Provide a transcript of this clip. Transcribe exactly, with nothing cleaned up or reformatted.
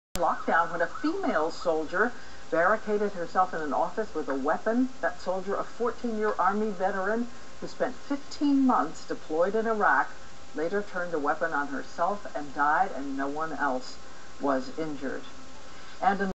lockdown when a female soldier barricaded herself in an office with a weapon. That soldier, a fourteen-year Army veteran who spent fifteen months deployed in Iraq, later turned a weapon on herself and died, and no one else was injured. And